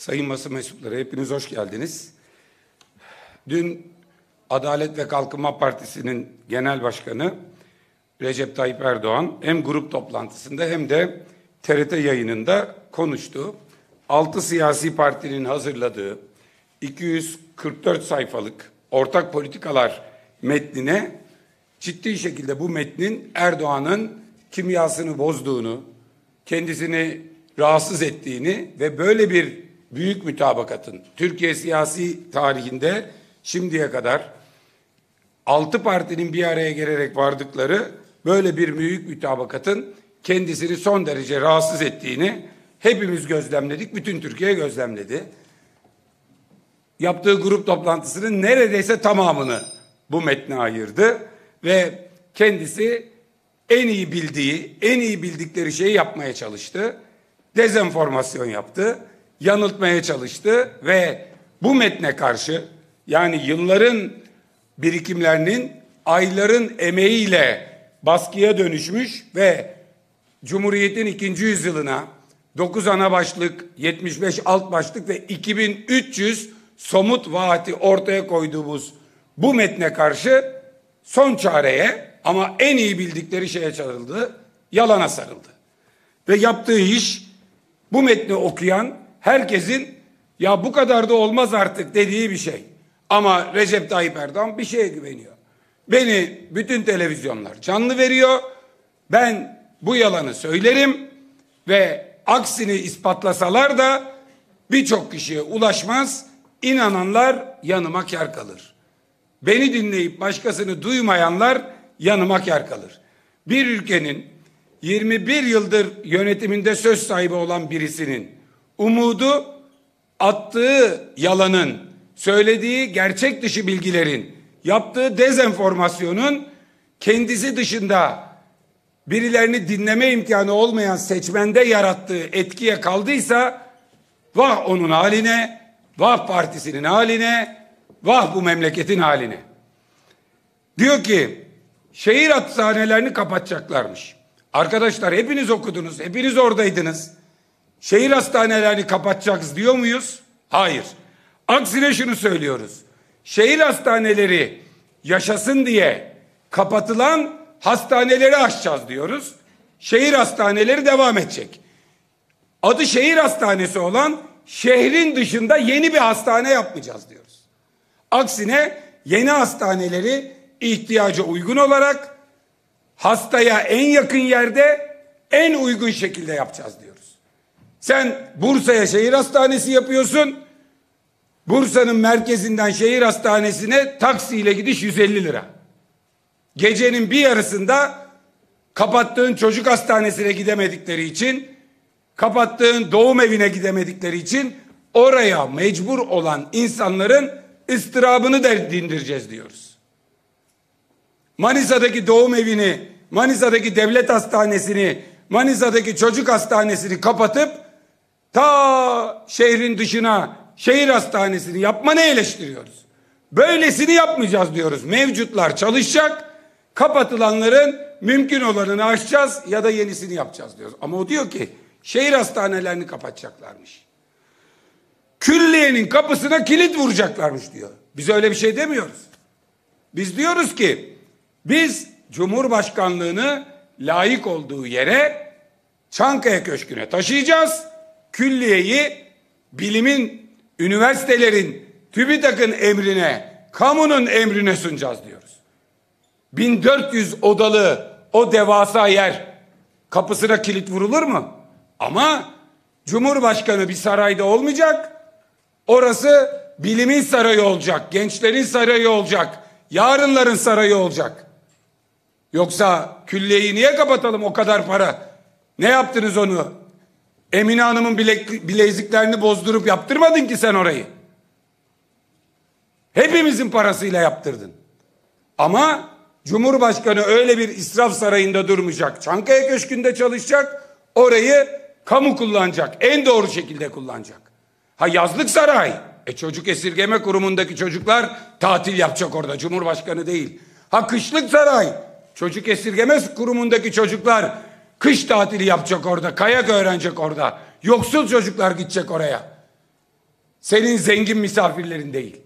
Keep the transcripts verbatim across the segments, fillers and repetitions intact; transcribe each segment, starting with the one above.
Sayın basın mensupları, hepiniz hoş geldiniz. Dün Adalet ve Kalkınma Partisi'nin genel başkanı Recep Tayyip Erdoğan hem grup toplantısında hem de T R T yayınında konuştu. Altı siyasi partinin hazırladığı iki yüz kırk dört sayfalık ortak politikalar metnine ciddi şekilde bu metnin Erdoğan'ın kimyasını bozduğunu, kendisini rahatsız ettiğini ve böyle bir büyük mütabakatın Türkiye siyasi tarihinde şimdiye kadar altı partinin bir araya gelerek vardıkları böyle bir büyük mütabakatın kendisini son derece rahatsız ettiğini hepimiz gözlemledik, bütün Türkiye gözlemledi. Yaptığı grup toplantısının neredeyse tamamını bu metne ayırdı ve kendisi en iyi bildiği, en iyi bildikleri şeyi yapmaya çalıştı. Dezenformasyon yaptı, yanıltmaya çalıştı ve bu metne karşı, yani yılların birikimlerinin ayların emeğiyle baskıya dönüşmüş ve Cumhuriyet'in ikinci yüzyılına dokuz ana başlık, yetmiş beş alt başlık ve iki bin üç yüz somut vaati ortaya koyduğumuz bu metne karşı son çareye, ama en iyi bildikleri şeye sarıldı, yalana sarıldı. Ve yaptığı iş, bu metni okuyan herkesin ya bu kadar da olmaz artık dediği bir şey. Ama Recep Tayyip Erdoğan bir şeye güveniyor. Beni bütün televizyonlar canlı veriyor. Ben bu yalanı söylerim ve aksini ispatlasalar da birçok kişiye ulaşmaz. İnananlar yanıma kâr kalır. Beni dinleyip başkasını duymayanlar yanıma kâr kalır. Bir ülkenin yirmi bir yıldır yönetiminde söz sahibi olan birisinin umudu attığı yalanın, söylediği gerçek dışı bilgilerin, yaptığı dezenformasyonun kendisi dışında birilerini dinleme imkanı olmayan seçmende yarattığı etkiye kaldıysa vah onun haline, vah partisinin haline, vah bu memleketin haline. Diyor ki şehir hastanelerini kapatacaklarmış. Arkadaşlar hepiniz okudunuz, hepiniz oradaydınız. Şehir hastanelerini kapatacağız diyor muyuz? Hayır. Aksine şunu söylüyoruz. Şehir hastaneleri yaşasın diye kapatılan hastaneleri açacağız diyoruz. Şehir hastaneleri devam edecek. Adı şehir hastanesi olan şehrin dışında yeni bir hastane yapmayacağız diyoruz. Aksine yeni hastaneleri ihtiyaca uygun olarak hastaya en yakın yerde en uygun şekilde yapacağız diyoruz. Sen Bursa'ya şehir hastanesi yapıyorsun. Bursa'nın merkezinden şehir hastanesine taksiyle gidiş yüz elli lira. Gecenin bir yarısında kapattığın çocuk hastanesine gidemedikleri için, kapattığın doğum evine gidemedikleri için oraya mecbur olan insanların ıstırabını da dindireceğiz diyoruz. Manisa'daki doğum evini, Manisa'daki devlet hastanesini, Manisa'daki çocuk hastanesini kapatıp ta şehrin dışına şehir hastanesini yapmanı eleştiriyoruz. Böylesini yapmayacağız diyoruz. Mevcutlar çalışacak, kapatılanların mümkün olanını açacağız ya da yenisini yapacağız diyoruz. Ama o diyor ki şehir hastanelerini kapatacaklarmış. Külliyenin kapısına kilit vuracaklarmış diyor. Biz öyle bir şey demiyoruz. Biz diyoruz ki biz Cumhurbaşkanlığını layık olduğu yere, Çankaya Köşkü'ne taşıyacağız. Külliyeyi bilimin, üniversitelerin, TÜBİTAK'ın emrine, kamunun emrine sunacağız diyoruz. bin dört yüz odalı o devasa yer kapısına kilit vurulur mu? Ama Cumhurbaşkanı bir sarayda olmayacak. Orası bilimin sarayı olacak, gençlerin sarayı olacak, yarınların sarayı olacak. Yoksa külliyeyi niye kapatalım o kadar para? Ne yaptınız onu? Emine Hanım'ın bilek, bileziklerini bozdurup yaptırmadın ki sen orayı. Hepimizin parasıyla yaptırdın. Ama Cumhurbaşkanı öyle bir israf sarayında durmayacak. Çankaya Köşkü'nde çalışacak. Orayı kamu kullanacak. En doğru şekilde kullanacak. Ha yazlık saray. E çocuk esirgeme kurumundaki çocuklar tatil yapacak orada. Cumhurbaşkanı değil. Ha kışlık saray. Çocuk esirgeme kurumundaki çocuklar kış tatili yapacak orada. Kayak öğrenecek orada. Yoksul çocuklar gidecek oraya. Senin zengin misafirlerin değil.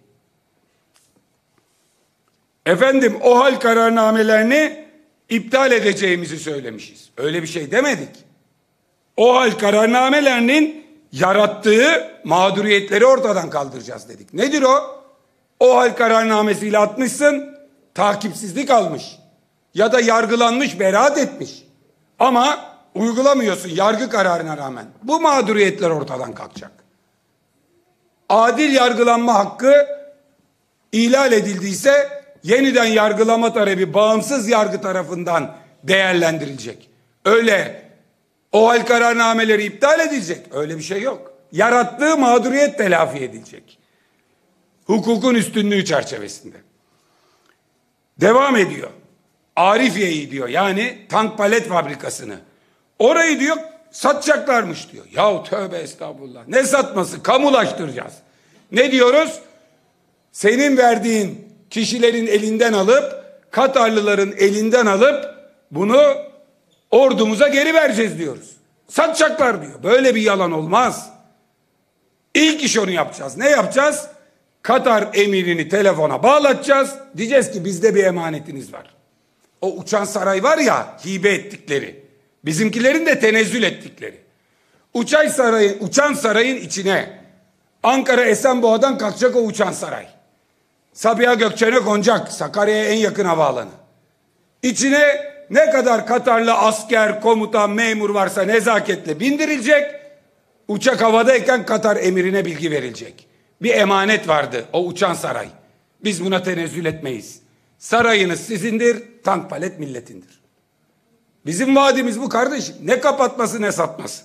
Efendim o hal kararnamelerini iptal edeceğimizi söylemişiz. Öyle bir şey demedik. O hal kararnamelerinin yarattığı mağduriyetleri ortadan kaldıracağız dedik. Nedir o? O hal kararnamesiyle atmışsın, takipsizlik almış. Ya da yargılanmış, beraat etmiş. Ama uygulamıyorsun yargı kararına rağmen. Bu mağduriyetler ortadan kalkacak. Adil yargılanma hakkı ihlal edildiyse yeniden yargılama talebi bağımsız yargı tarafından değerlendirilecek. Öyle o hal kararnameleri iptal edilecek. Öyle bir şey yok. Yarattığı mağduriyet telafi edilecek. Hukukun üstünlüğü çerçevesinde. Devam ediyor. Arifiye'yi diyor, yani tank palet fabrikasını. Orayı diyor satacaklarmış diyor. Yahu tövbe estağfurullah. Ne satması? Kamulaştıracağız. Ne diyoruz? Senin verdiğin kişilerin elinden alıp, Katarlıların elinden alıp bunu ordumuza geri vereceğiz diyoruz. Satacaklar diyor. Böyle bir yalan olmaz. İlk iş onu yapacağız. Ne yapacağız? Katar emirini telefona bağlatacağız. Diyeceğiz ki bizde bir emanetiniz var. O uçan saray var ya, hibe ettikleri. Bizimkilerin de tenezzül ettikleri. Uçay sarayın, uçan sarayın içine Ankara Esenboğa'dan kalkacak o uçan saray. Sabiha Gökçen'e konacak. Sakarya'ya en yakın havaalanı. İçine ne kadar Katarlı asker, komutan, memur varsa nezaketle bindirilecek. Uçak havadayken Katar emirine bilgi verilecek. Bir emanet vardı, o uçan saray. Biz buna tenezzül etmeyiz. Sarayınız sizindir, tank palet milletindir. Bizim vaadimiz bu kardeşim. Ne kapatması ne satması.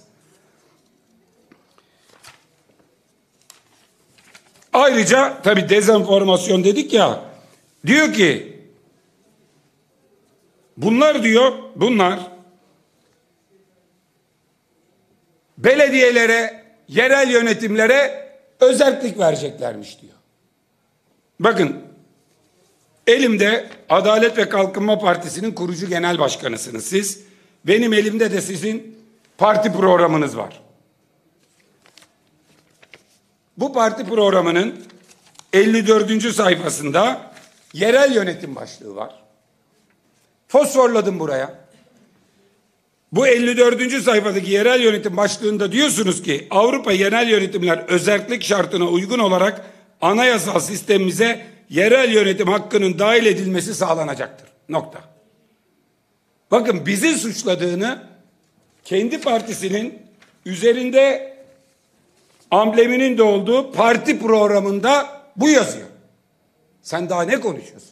Ayrıca tabi dezenformasyon dedik ya, diyor ki bunlar diyor bunlar belediyelere, yerel yönetimlere özellik vereceklermiş diyor. Bakın, elimde Adalet ve Kalkınma Partisi'nin kurucu genel başkanısınız siz. Benim elimde de sizin parti programınız var. Bu parti programının elli dördüncü sayfasında yerel yönetim başlığı var. Fosforladım buraya. Bu elli dördüncü sayfadaki yerel yönetim başlığında diyorsunuz ki Avrupa yerel yönetimler özerklik şartına uygun olarak anayasal sistemimize yerel yönetim hakkının dahil edilmesi sağlanacaktır. Nokta. Bakın, bizi suçladığını kendi partisinin üzerinde ambleminin de olduğu parti programında bu yazıyor. Sen daha ne konuşuyorsun?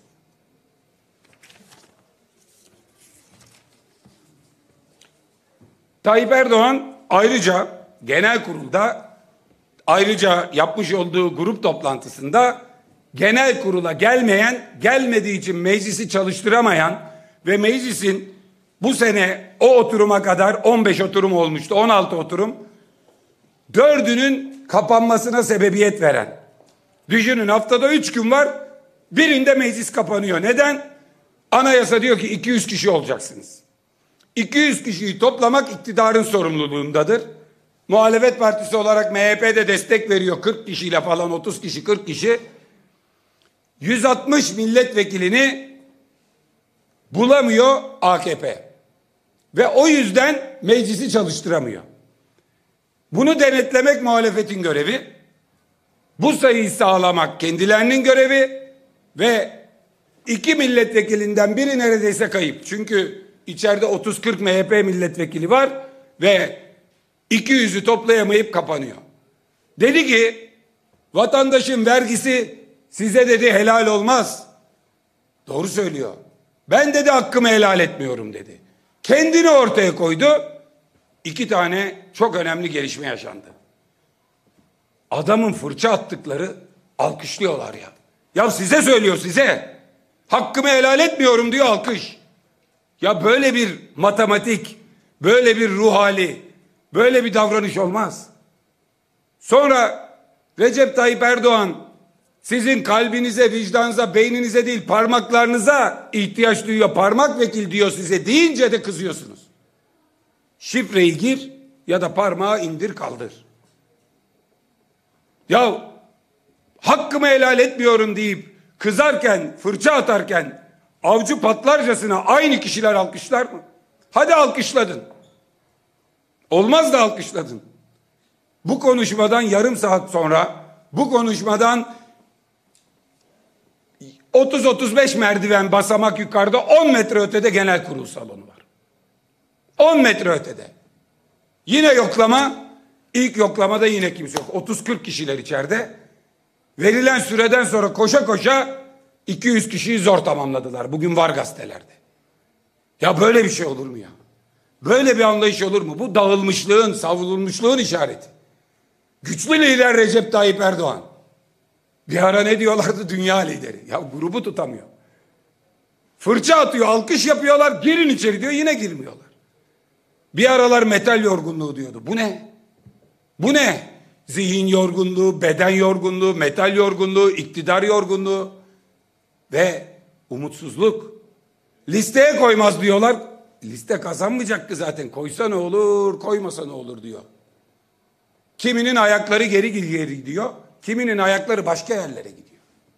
Tayyip Erdoğan ayrıca genel kurulda, ayrıca yapmış olduğu grup toplantısında genel kurula gelmeyen, gelmediği için meclisi çalıştıramayan ve meclisin bu sene o oturuma kadar on beş oturum olmuştu, on altı oturum, dördünün kapanmasına sebebiyet veren. Düşünün, haftada üç gün var, birinde meclis kapanıyor. Neden? Anayasa diyor ki iki yüz kişi olacaksınız. iki yüz kişiyi toplamak iktidarın sorumluluğundadır. Muhalefet partisi olarak M H P de destek veriyor, kırk kişiyle falan, otuz kişi, kırk kişi. yüz altmış milletvekilini bulamıyor A K P. Ve o yüzden meclisi çalıştıramıyor. Bunu denetlemek muhalefetin görevi. Bu sayıyı sağlamak kendilerinin görevi ve iki milletvekilinden biri neredeyse kayıp. Çünkü içeride otuz kırk M H P milletvekili var ve iki yüzü toplayamayıp kapanıyor. Dedi ki vatandaşın vergisi size dedi helal olmaz. Doğru söylüyor. Ben dedi hakkımı helal etmiyorum dedi. Kendini ortaya koydu. İki tane çok önemli gelişme yaşandı. Adamın fırça attıkları alkışlıyorlar ya. Ya size söylüyor, size. Hakkımı helal etmiyorum diyor, alkış. Ya böyle bir matematik, böyle bir ruh hali, böyle bir davranış olmaz. Sonra Recep Tayyip Erdoğan sizin kalbinize, vicdanınıza, beyninize değil parmaklarınıza ihtiyaç duyuyor. Parmak vekil diyor size deyince de kızıyorsunuz. Şifreyi gir ya da parmağı indir kaldır. Ya hakkımı helal etmiyorum deyip kızarken, fırça atarken avcı patlarcasına aynı kişiler alkışlar mı? Hadi alkışladın. Olmaz da alkışladın. Bu konuşmadan yarım saat sonra, bu konuşmadan otuz otuz beş merdiven basamak yukarıda on metre ötede genel kurul salonu var. on metre ötede. Yine yoklama, ilk yoklamada yine kimse yok. otuz kırk kişiler içeride. Verilen süreden sonra koşa koşa iki yüz kişiyi zor tamamladılar. Bugün var gazetelerde. Ya böyle bir şey olur mu ya? Böyle bir anlayış olur mu? Bu dağılmışlığın, savrulmuşluğun işareti. Güçlü lider Recep Tayyip Erdoğan. Bir ara ne diyorlardı? Dünya lideri. Ya grubu tutamıyor. Fırça atıyor, alkış yapıyorlar, girin içeri diyor, yine girmiyorlar. Bir aralar metal yorgunluğu diyordu. Bu ne? Bu ne? Zihin yorgunluğu, beden yorgunluğu, metal yorgunluğu, iktidar yorgunluğu ve umutsuzluk. Listeye koymaz diyorlar. Liste kazanmayacaktı zaten. Koysa ne olur, koymasa ne olur diyor. Kiminin ayakları geri geri gidiyor. Kiminin ayakları başka yerlere gidiyor.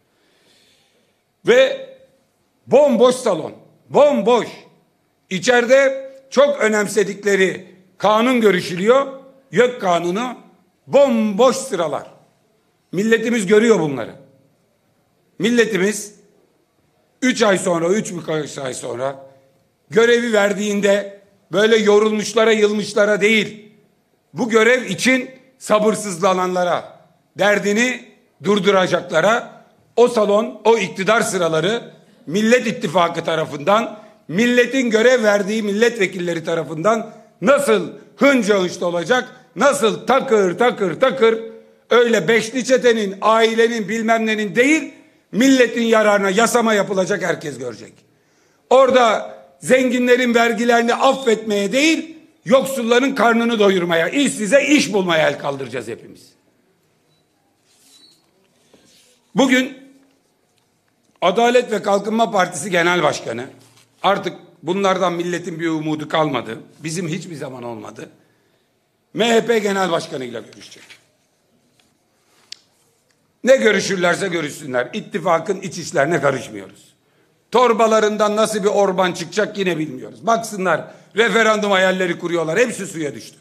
Ve bomboş salon. Bomboş. İçeride çok önemsedikleri kanun görüşülüyor. YÖK kanunu. Bomboş sıralar. Milletimiz görüyor bunları. Milletimiz üç ay sonra, üç birkaç ay sonra görevi verdiğinde böyle yorulmuşlara, yılmışlara değil, bu görev için sabırsızlananlara, derdini durduracaklara, o salon, o iktidar sıraları Millet İttifakı tarafından, milletin görev verdiği milletvekilleri tarafından nasıl hınca hınçta olacak, nasıl takır takır takır, öyle beşli çetenin, ailenin bilmem nenin değil, milletin yararına yasama yapılacak, herkes görecek. Orada zenginlerin vergilerini affetmeye değil, yoksulların karnını doyurmaya, işsize iş bulmaya el kaldıracağız hepimiz. Bugün Adalet ve Kalkınma Partisi Genel Başkanı, artık bunlardan milletin bir umudu kalmadı, bizim hiçbir zaman olmadı, M H P Genel Başkanı ile görüşecek. Ne görüşürlerse görüşsünler, ittifakın iç işlerine karışmıyoruz. Torbalarından nasıl bir Orban çıkacak yine bilmiyoruz. Baksınlar, referandum hayalleri kuruyorlar, hepsi suya düştü.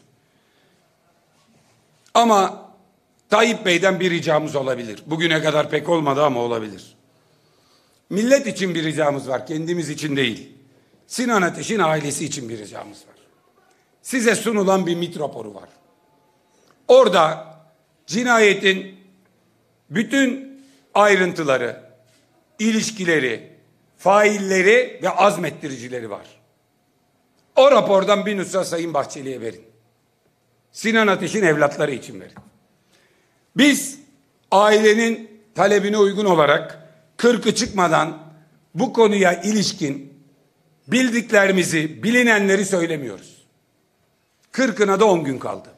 Ama Tayyip Bey'den bir ricamız olabilir. Bugüne kadar pek olmadı ama olabilir. Millet için bir ricamız var, kendimiz için değil. Sinan Ateş'in ailesi için bir ricamız var. Size sunulan bir MİT raporu var. Orada cinayetin bütün ayrıntıları, ilişkileri, failleri ve azmettiricileri var. O rapordan bir nüsha Sayın Bahçeli'ye verin. Sinan Ateş'in evlatları için verin. Biz ailenin talebine uygun olarak kırkı çıkmadan bu konuya ilişkin bildiklerimizi, bilinenleri söylemiyoruz. Kırkına da on gün kaldı.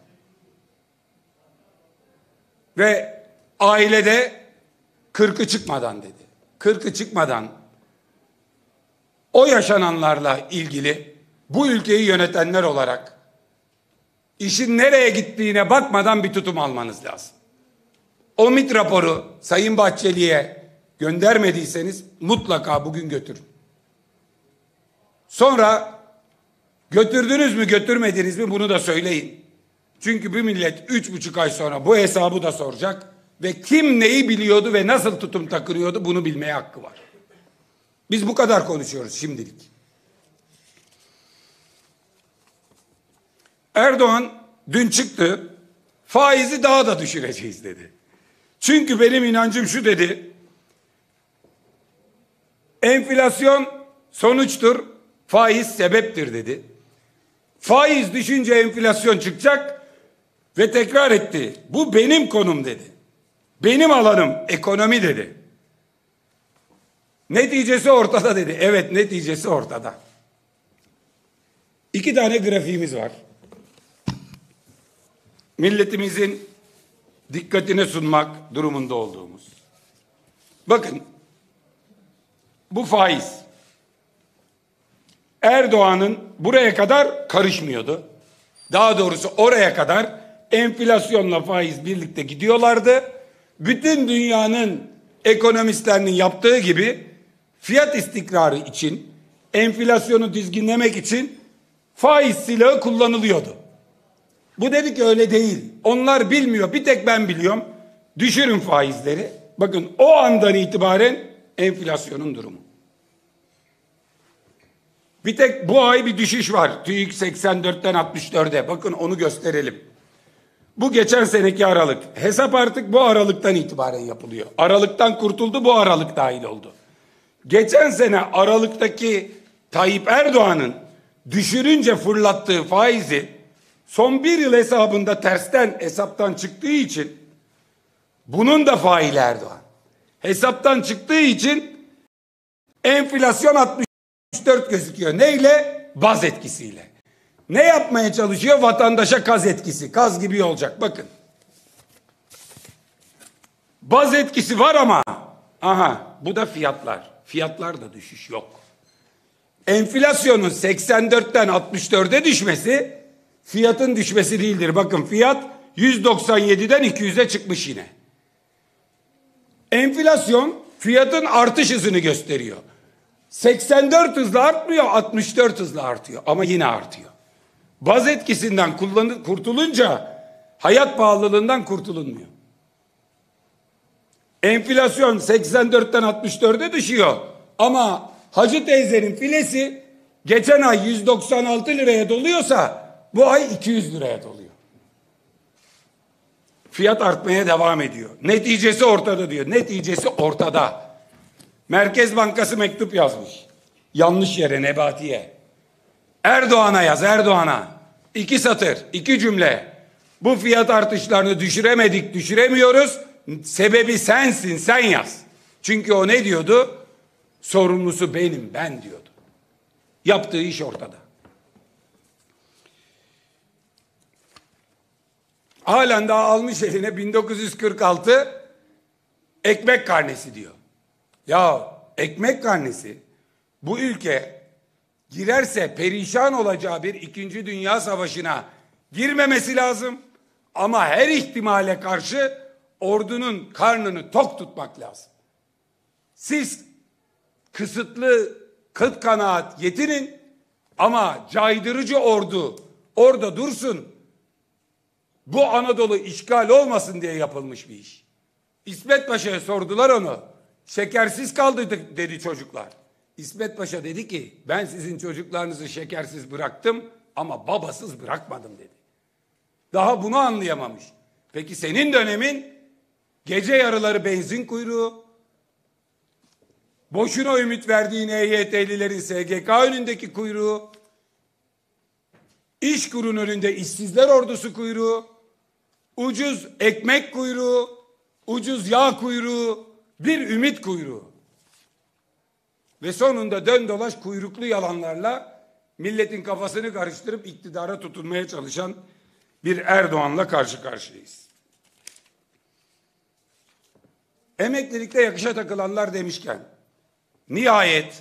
Ve ailede kırkı çıkmadan dedi. Kırkı çıkmadan o yaşananlarla ilgili bu ülkeyi yönetenler olarak işin nereye gittiğine bakmadan bir tutum almanız lazım. O MİT raporu Sayın Bahçeli'ye göndermediyseniz mutlaka bugün götürün. Sonra götürdünüz mü götürmediniz mi bunu da söyleyin. Çünkü bu millet üç buçuk ay sonra bu hesabı da soracak ve kim neyi biliyordu ve nasıl tutum takınıyordu bunu bilmeye hakkı var. Biz bu kadar konuşuyoruz şimdilik. Erdoğan dün çıktı, faizi daha da düşüreceğiz dedi. Çünkü benim inancım şu dedi, enflasyon sonuçtur, faiz sebeptir dedi. Faiz düşünce enflasyon çıkacak ve tekrar etti. Bu benim konum dedi. Benim alanım ekonomi dedi. Neticesi ortada dedi. Evet, neticesi ortada. İki tane grafiğimiz var. Milletimizin dikkatine sunmak durumunda olduğumuz. Bakın, bu faiz. Erdoğan'ın buraya kadar karışmıyordu. Daha doğrusu oraya kadar enflasyonla faiz birlikte gidiyorlardı. bütün dünyanın ekonomistlerinin yaptığı gibi fiyat istikrarı için, enflasyonu dizginlemek için faiz silahı kullanılıyordu. Bu dedi ki öyle değil. Onlar bilmiyor. Bir tek ben biliyorum. Düşürün faizleri. Bakın o andan itibaren enflasyonun durumu. Bir tek bu ay bir düşüş var. TÜİK seksen dörtten altmış dörde. Bakın onu gösterelim. Bu geçen seneki Aralık. Hesap artık bu Aralık'tan itibaren yapılıyor. Aralık'tan kurtuldu, bu Aralık dahil oldu. Geçen sene Aralık'taki Tayyip Erdoğan'ın düşürünce fırlattığı faizi son bir yıl hesabında tersten hesaptan çıktığı için, bunun da faili Erdoğan hesaptan çıktığı için enflasyon altmış dört gözüküyor. Neyle? Baz etkisiyle. Ne yapmaya çalışıyor? Vatandaşa kaz etkisi. Kaz gibi olacak. Bakın. Baz etkisi var ama aha bu da fiyatlar. Fiyatlarda düşüş yok. Enflasyonun seksen dörtten altmış dörde düşmesi fiyatın düşmesi değildir. Bakın fiyat yüz doksan yediden iki yüze çıkmış yine. Enflasyon fiyatın artış hızını gösteriyor. seksen dört hızla artmıyor, altmış dört hızla artıyor ama yine artıyor. Baz etkisinden kullanı, kurtulunca hayat pahalılığından kurtulunmuyor. Enflasyon seksen dörtten altmış dörde düşüyor ama Hacı teyzenin filesi geçen ay yüz doksan altı liraya doluyorsa bu ay iki yüz liraya doluyor. Fiyat artmaya devam ediyor. Neticesi ortada diyor. Neticesi ortada. Merkez Bankası mektup yazmış. Yanlış yere, Nebati'ye. Erdoğan'a yaz, Erdoğan'a. İki satır, iki cümle. Bu fiyat artışlarını düşüremedik, düşüremiyoruz. Sebebi sensin, sen yaz. Çünkü o ne diyordu? Sorumlusu benim, ben diyordu. Yaptığı iş ortada. Halen daha almış eline bin dokuz yüz kırk altı ekmek karnesi diyor. Ya ekmek karnesi bu ülke girerse perişan olacağı bir ikinci Dünya Savaşı'na girmemesi lazım. Ama her ihtimale karşı ordunun karnını tok tutmak lazım. Siz kısıtlı kıt kanaat yetinin ama caydırıcı ordu orada dursun. Bu Anadolu işgal olmasın diye yapılmış bir iş. İsmet Paşa'ya sordular onu. Şekersiz kaldı dedi çocuklar. İsmet Paşa dedi ki ben sizin çocuklarınızı şekersiz bıraktım ama babasız bırakmadım dedi. Daha bunu anlayamamış. Peki senin dönemin gece yarıları benzin kuyruğu, boşuna ümit verdiğin E Y T'lilerin S G K önündeki kuyruğu, İşkur'un önünde işsizler ordusu kuyruğu, ucuz ekmek kuyruğu, ucuz yağ kuyruğu, bir ümit kuyruğu. Ve sonunda dön dolaş kuyruklu yalanlarla milletin kafasını karıştırıp iktidara tutunmaya çalışan bir Erdoğan'la karşı karşıyayız. Emeklilikte yakışa takılanlar demişken, nihayet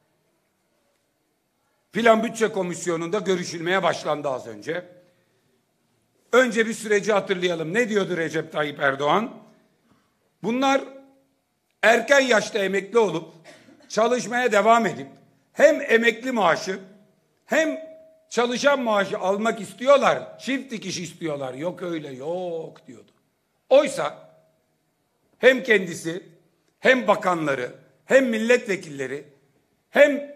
Plan Bütçe Komisyonu'nda görüşülmeye başlandı az önce. Önce bir süreci hatırlayalım. Ne diyordu Recep Tayyip Erdoğan? Bunlar erken yaşta emekli olup çalışmaya devam edip hem emekli maaşı hem çalışan maaşı almak istiyorlar. Çift dikiş istiyorlar. Yok öyle yok diyordu. Oysa hem kendisi hem bakanları hem milletvekilleri hem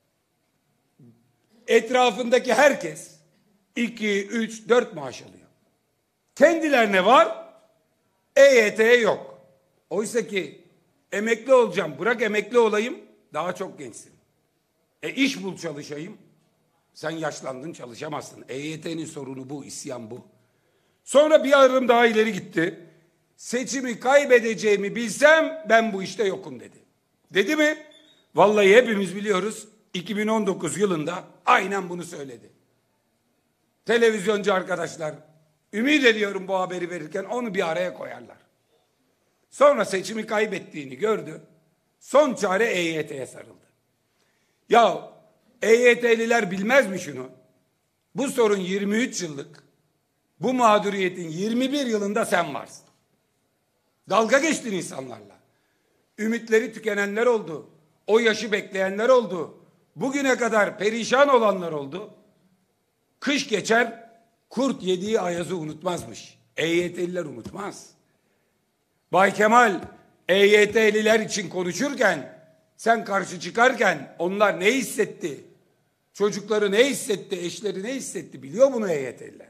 etrafındaki herkes iki, üç, dört maaş alıyor. Kendilerine var, E Y T'ye yok. Oysa ki emekli olacağım, bırak emekli olayım, daha çok gençsin. E iş bul çalışayım, sen yaşlandın çalışamazsın. E Y T'nin sorunu bu, isyan bu. Sonra bir adım daha ileri gitti. Seçimi kaybedeceğimi bilsem ben bu işte yokum dedi. Dedi mi? Vallahi hepimiz biliyoruz. iki bin on dokuz yılında aynen bunu söyledi. Televizyoncu arkadaşlar, ümit ediyorum bu haberi verirken onu bir araya koyarlar. Sonra seçimi kaybettiğini gördü. Son çare E Y T'ye sarıldı. Ya E Y T'liler bilmez mi şunu? Bu sorun yirmi üç yıllık. Bu mağduriyetin yirmi bir yılında sen varsın. Dalga geçtin insanlarla. Ümitleri tükenenler oldu. O yaşı bekleyenler oldu. Bugüne kadar perişan olanlar oldu. Kış geçer, kurt yediği ayazı unutmazmış. E Y T'liler unutmaz. Bay Kemal E Y T'liler için konuşurken, sen karşı çıkarken onlar ne hissetti? Çocukları ne hissetti? Eşleri ne hissetti? Biliyor bunu E Y T'liler.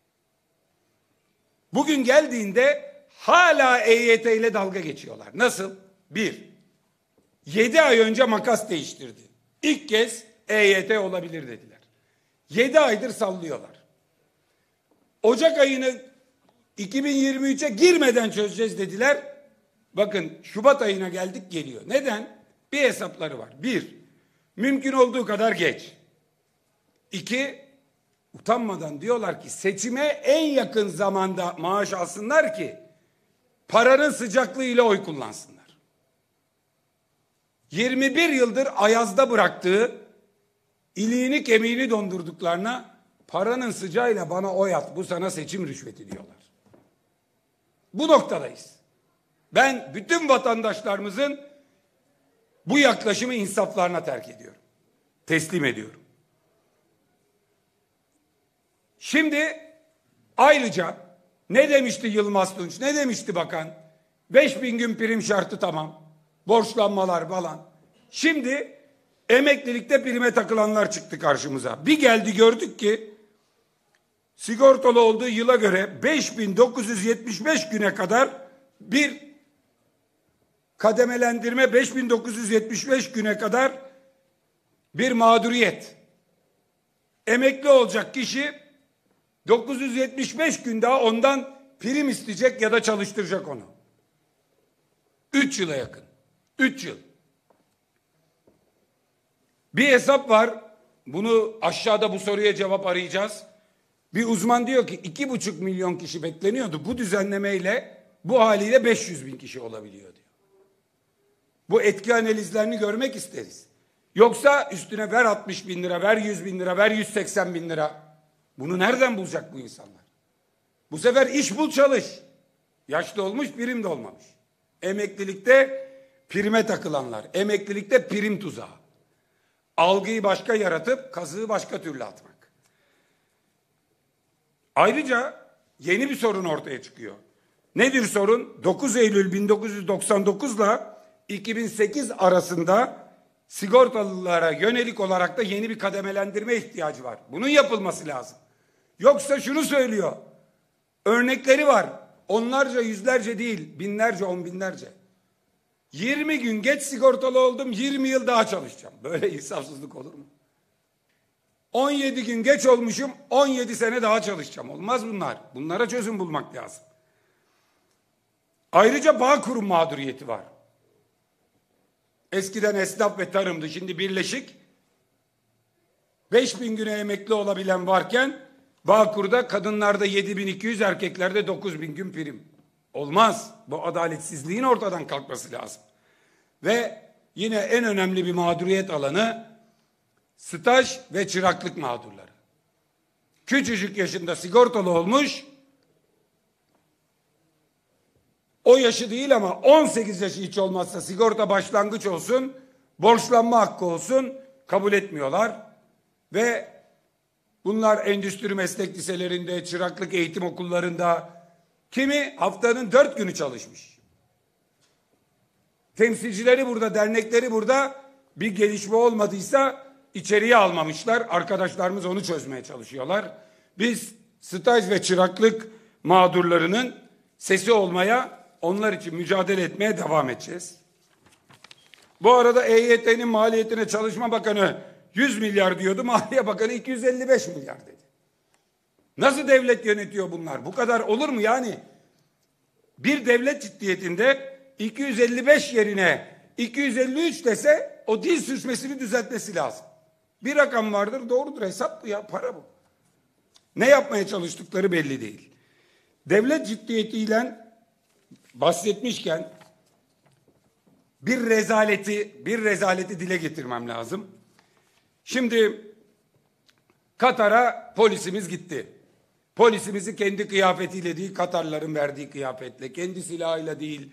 Bugün geldiğinde hala E Y T ile dalga geçiyorlar. Nasıl? Bir, yedi ay önce makas değiştirdi. İlk kez E Y T olabilir dediler. Yedi aydır sallıyorlar. Ocak ayını iki bin yirmi üçe girmeden çözeceğiz dediler. Bakın Şubat ayına geldik geliyor. Neden? Bir hesapları var. Bir, mümkün olduğu kadar geç. İki, utanmadan diyorlar ki seçime en yakın zamanda maaş alsınlar ki paranın sıcaklığıyla oy kullansınlar. yirmi bir yıldır ayazda bıraktığı, iliğini kemiğini dondurduklarına paranın sıcağıyla bana oy at, bu sana seçim rüşveti diyorlar. Bu noktadayız. Ben bütün vatandaşlarımızın bu yaklaşımı insaflarına terk ediyorum. Teslim ediyorum. Şimdi ayrıca ne demişti Yılmaz Tunç, ne demişti bakan? beş bin gün prim şartı tamam. Borçlanmalar falan. Şimdi emeklilikte prime takılanlar çıktı karşımıza. Bir geldi gördük ki sigortalı olduğu yıla göre beş bin dokuz yüz yetmiş beş güne kadar bir kademelendirme, beş bin dokuz yüz yetmiş beş güne kadar bir mağduriyet. Emekli olacak kişi dokuz yüz yetmiş beş gün daha ondan prim isteyecek ya da çalıştıracak onu. Üç yıla yakın. Üç yıl. Bir hesap var. Bunu aşağıda bu soruya cevap arayacağız. Bir uzman diyor ki iki buçuk milyon kişi bekleniyordu. Bu düzenlemeyle bu haliyle beş yüz bin kişi olabiliyor diyor. Bu etki analizlerini görmek isteriz. Yoksa üstüne ver altmış bin lira, ver yüz bin lira, ver yüz seksen bin lira. Bunu nereden bulacak bu insanlar? Bu sefer iş bul çalış. Yaşlı olmuş, prim de olmamış. Emeklilikte prime takılanlar. Emeklilikte prim tuzağı. Algıyı başka yaratıp kazığı başka türlü atmak. Ayrıca yeni bir sorun ortaya çıkıyor. Nedir sorun? dokuz Eylül bin dokuz yüz doksan dokuz ile iki bin sekiz arasında sigortalılara yönelik olarak da yeni bir kademelendirme ihtiyacı var. Bunun yapılması lazım. Yoksa şunu söylüyor. Örnekleri var. Onlarca, yüzlerce değil, binlerce, on binlerce. yirmi gün geç sigortalı oldum, yirmi yıl daha çalışacağım. Böyle insafsızlık olur mu? on yedi gün geç olmuşum, on yedi sene daha çalışacağım. Olmaz bunlar. Bunlara çözüm bulmak lazım. Ayrıca Bağkur'un mağduriyeti var. Eskiden esnaf ve tarımdı, şimdi birleşik. beş bin güne emekli olabilen varken Bağkur'da kadınlarda yedi bin iki yüz, erkeklerde dokuz bin gün prim. Olmaz. Bu adaletsizliğin ortadan kalkması lazım. Ve yine en önemli bir mağduriyet alanı staj ve çıraklık mağdurları. Küçücük yaşında sigortalı olmuş, o yaşı değil ama on sekiz yaşı hiç olmazsa sigorta başlangıç olsun, borçlanma hakkı olsun, kabul etmiyorlar. Ve bunlar endüstri meslek liselerinde, çıraklık eğitim okullarında, kimi haftanın dört günü çalışmış. Temsilcileri burada, dernekleri burada, bir gelişme olmadıysa içeriye almamışlar. Arkadaşlarımız onu çözmeye çalışıyorlar. Biz staj ve çıraklık mağdurlarının sesi olmaya, onlar için mücadele etmeye devam edeceğiz. Bu arada E Y T'nin maliyetine Çalışma Bakanı yüz milyar diyordu, Maliye Bakanı iki yüz elli beş milyar dedi. Nasıl devlet yönetiyor bunlar? Bu kadar olur mu yani? Bir devlet ciddiyetinde iki yüz elli beş yerine iki yüz elli üç dese o dil sürçmesini düzeltmesi lazım. Bir rakam vardır, doğrudur, hesap bu ya, para bu. Ne yapmaya çalıştıkları belli değil. Devlet ciddiyetiyle bahsetmişken bir rezaleti, bir rezaleti dile getirmem lazım. Şimdi Katar'a polisimiz gitti. Polisimizi kendi kıyafetiyle değil, Katarların verdiği kıyafetle, kendi silahıyla değil,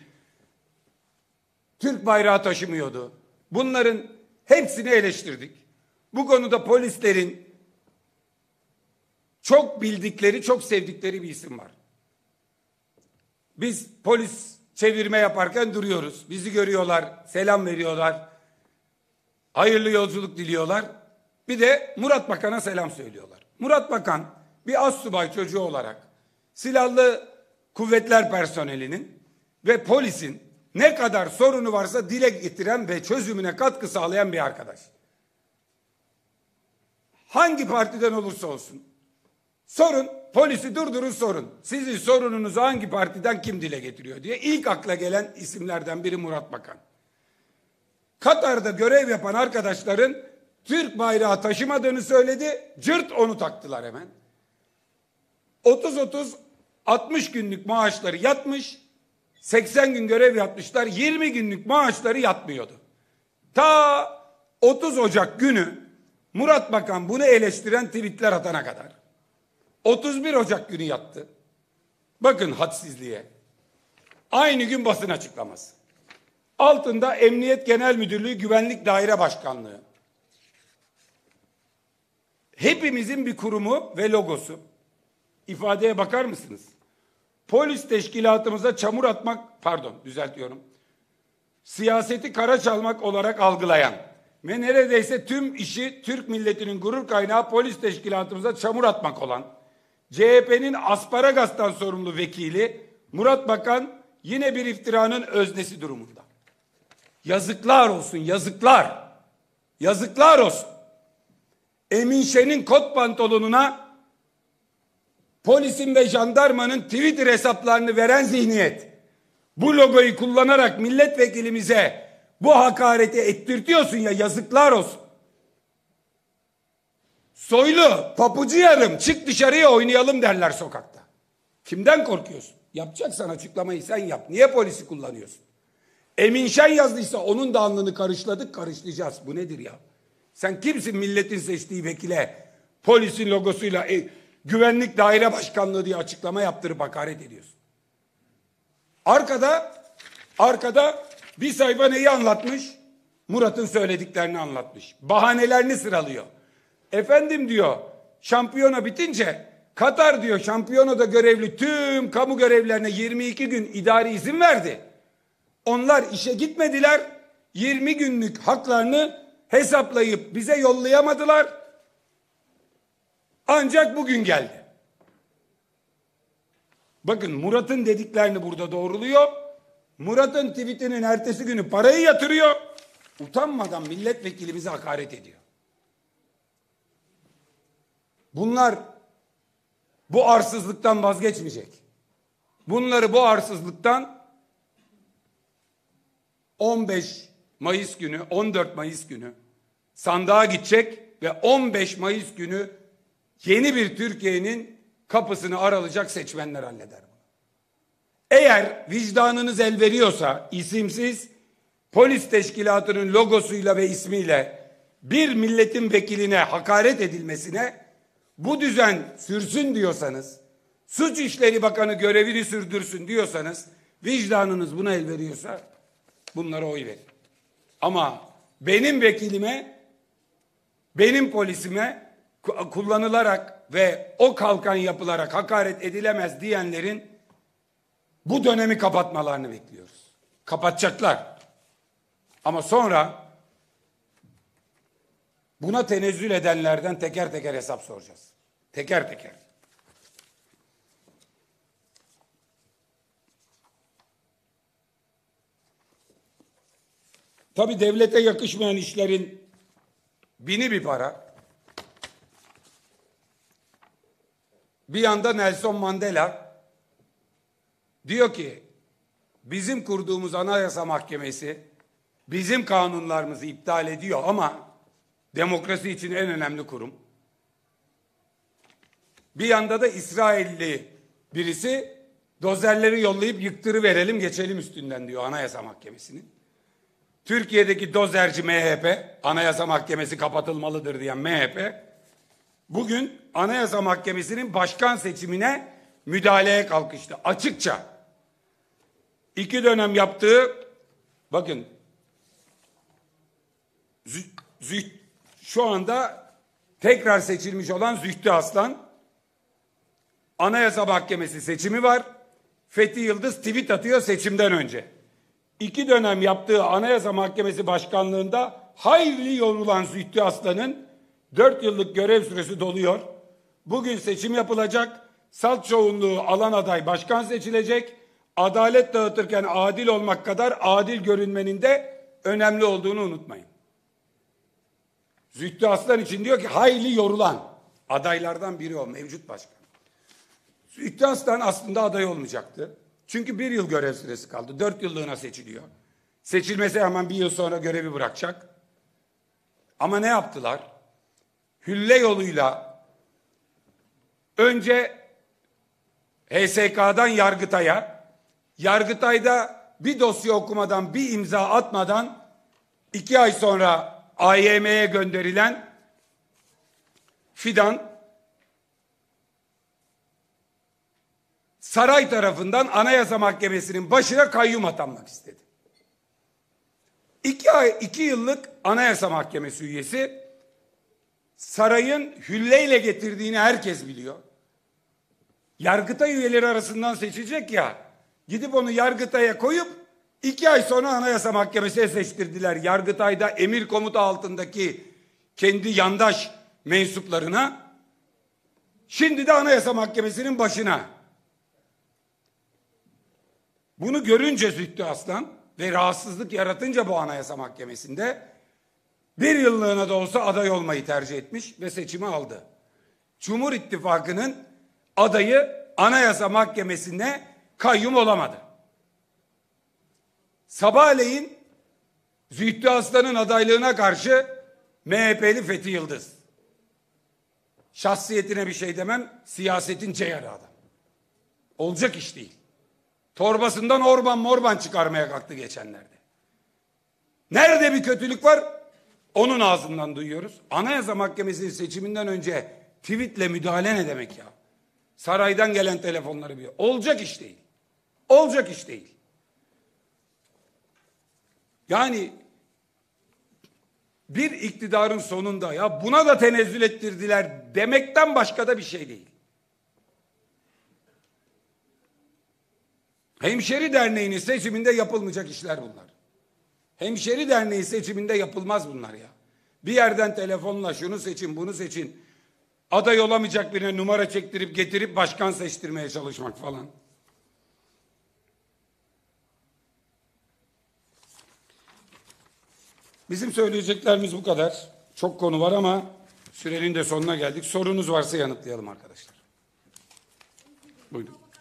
Türk bayrağı taşımıyordu. Bunların hepsini eleştirdik. Bu konuda polislerin çok bildikleri, çok sevdikleri bir isim var. Biz polis çevirme yaparken duruyoruz. Bizi görüyorlar, selam veriyorlar. Hayırlı yolculuk diliyorlar. Bir de Murat Bakan'a selam söylüyorlar. Murat Bakan bir astsubay çocuğu olarak silahlı kuvvetler personelinin ve polisin ne kadar sorunu varsa dile getiren ve çözümüne katkı sağlayan bir arkadaş. Hangi partiden olursa olsun sorun, polisi durdurun sorun. Sizin sorununuzu hangi partiden kim dile getiriyor diye ilk akla gelen isimlerden biri Murat Bakan. Katar'da görev yapan arkadaşların Türk bayrağı taşımadığını söyledi. Cırt onu taktılar hemen. otuz otuz altmış günlük maaşları yatmış. seksen gün görev yapmışlar. yirmi günlük maaşları yatmıyordu. Ta otuz Ocak günü Murat Bakan bunu eleştiren tweetler atana kadar. otuz bir Ocak günü yattı. Bakın hadsizliğe. Aynı gün basın açıklaması. Altında Emniyet Genel Müdürlüğü Güvenlik Daire Başkanlığı. Hepimizin bir kurumu ve logosu. İfadeye bakar mısınız? Polis teşkilatımıza çamur atmak, pardon düzeltiyorum. Siyaseti kara çalmak olarak algılayan ve neredeyse tüm işi Türk milletinin gurur kaynağı polis teşkilatımıza çamur atmak olan C H P'nin Asparagas'tan sorumlu vekili Murat Bakan yine bir iftiranın öznesi durumunda. Yazıklar olsun, yazıklar. Yazıklar olsun. Emin Şen'in kot pantolonuna polisin ve jandarmanın Twitter hesaplarını veren zihniyet, bu logoyu kullanarak milletvekilimize bu hakareti ettirtiyorsun ya, yazıklar olsun. Soylu, papucu yarım, çık dışarıya oynayalım derler sokakta. Kimden korkuyorsun? Yapacaksan açıklamayı sen yap. Niye polisi kullanıyorsun? Emin Şen yazdıysa onun da alnını karışladık, karışlayacağız. Bu nedir ya? Sen kimsin milletin seçtiği vekile polisin logosuyla e, güvenlik daire başkanlığı diye açıklama yaptırıp hakaret ediyorsun? Arkada, arkada bir sayfa neyi anlatmış? Murat'ın söylediklerini anlatmış. Bahanelerini sıralıyor. Efendim diyor, şampiyona bitince Katar diyor şampiyonada görevli tüm kamu görevlilerine yirmi iki gün idari izin verdi. Onlar işe gitmediler. yirmi günlük haklarını hesaplayıp bize yollayamadılar. Ancak bugün geldi. Bakın Murat'ın dediklerini burada doğruluyor. Murat'ın tweetinin ertesi günü parayı yatırıyor. Utanmadan milletvekilimize hakaret ediyor. Bunlar bu arsızlıktan vazgeçmeyecek. Bunları bu arsızlıktan on beş Mayıs günü, on dört Mayıs günü sandığa gidecek ve on beş Mayıs günü yeni bir Türkiye'nin kapısını aralayacak seçmenler halleder bunu. Eğer vicdanınız el veriyorsa isimsiz polis teşkilatının logosuyla ve ismiyle bir milletin vekiline hakaret edilmesine bu düzen sürsün diyorsanız, Suç İşleri Bakanı görevini sürdürsün diyorsanız, vicdanınız buna el veriyorsa bunlara oy verin. Ama benim vekilime, benim polisime kullanılarak ve o kalkan yapılarak hakaret edilemez diyenlerin bu dönemi kapatmalarını bekliyoruz. Kapatacaklar. Ama sonra buna tenezzül edenlerden teker teker hesap soracağız. Teker teker. Tabii devlete yakışmayan işlerin bini bir para. Bir yanda Nelson Mandela diyor ki bizim kurduğumuz Anayasa Mahkemesi bizim kanunlarımızı iptal ediyor ama demokrasi için en önemli kurum. Bir yanda da İsrailli birisi dozerleri yollayıp yıktırıverelim geçelim üstünden diyor Anayasa Mahkemesi'nin. Türkiye'deki dozerci M H P, Anayasa Mahkemesi kapatılmalıdır diyen M H P, bugün Anayasa Mahkemesi'nin başkan seçimine müdahaleye kalkıştı. Açıkça. İki dönem yaptığı, bakın Züht, şu anda tekrar seçilmiş olan Zühtü Aslan, Anayasa Mahkemesi seçimi var. Fethi Yıldız tweet atıyor seçimden önce. İki dönem yaptığı Anayasa Mahkemesi başkanlığında hayli yorulan Zühtü Aslan'ın dört yıllık görev süresi doluyor. Bugün seçim yapılacak. Salt çoğunluğu alan aday başkan seçilecek. Adalet dağıtırken adil olmak kadar adil görünmenin de önemli olduğunu unutmayın. Zühtü Aslan için diyor ki hayli yorulan adaylardan biri o, mevcut başkan. Zühtü Aslan aslında aday olmayacaktı. Çünkü bir yıl görev süresi kaldı. Dört yıllığına seçiliyor. Seçilmese hemen bir yıl sonra görevi bırakacak. Ama ne yaptılar? Hülle yoluyla önce H S K'dan Yargıtay'a, Yargıtay'da bir dosya okumadan, bir imza atmadan iki ay sonra A Y M'ye gönderilen Fidan, saray tarafından Anayasa Mahkemesi'nin başına kayyum atanmak istedi. İki ay, iki yıllık Anayasa Mahkemesi üyesi, sarayın hülleyle getirdiğini herkes biliyor. Yargıtay üyeleri arasından seçecek ya, gidip onu Yargıtay'a koyup iki ay sonra Anayasa Mahkemesi'ne seçtirdiler. Yargıtay'da emir komuta altındaki kendi yandaş mensuplarına, şimdi de Anayasa Mahkemesi'nin başına. Bunu görünce Zühtü Aslan ve rahatsızlık yaratınca bu Anayasa Mahkemesi'nde bir yıllığına da olsa aday olmayı tercih etmiş ve seçimi aldı. Cumhur İttifakı'nın adayı Anayasa Mahkemesi'ne kayyum olamadı. Sabahleyin Zühtü Aslan'ın adaylığına karşı M H P'li Fethi Yıldız. Şahsiyetine bir şey demem, siyasetin ceyarı adam. Olacak iş değil. Torbasından Orban morban çıkarmaya kalktı geçenlerde. Nerede bir kötülük var? Onun ağzından duyuyoruz. Anayasa Mahkemesi'nin seçiminden önce tweetle müdahale ne demek ya? Saraydan gelen telefonları bir. Olacak iş değil. Olacak iş değil. Yani bir iktidarın sonunda ya buna da tenezzül ettirdiler demekten başka da bir şey değil. Hemşeri Derneği'nin seçiminde yapılmayacak işler bunlar. Hemşeri Derneği seçiminde yapılmaz bunlar ya. Bir yerden telefonla şunu seçin, bunu seçin. Aday olamayacak birine numara çektirip getirip başkan seçtirmeye çalışmak falan. Bizim söyleyeceklerimiz bu kadar. Çok konu var ama sürenin de sonuna geldik. Sorunuz varsa yanıtlayalım arkadaşlar. Buyurun.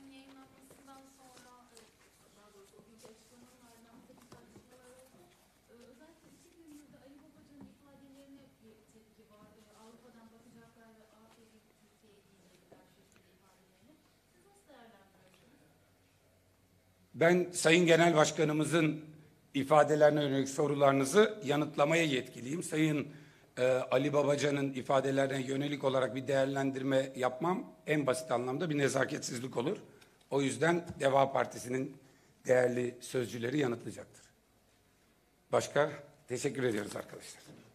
Ben Sayın Genel Başkanımızın ifadelerine yönelik sorularınızı yanıtlamaya yetkiliyim. Sayın e, Ali Babacan'ın ifadelerine yönelik olarak bir değerlendirme yapmam en basit anlamda bir nezaketsizlik olur. O yüzden Deva Partisi'nin değerli sözcüleri yanıtlayacaktır. Başka? Teşekkür ediyoruz arkadaşlar.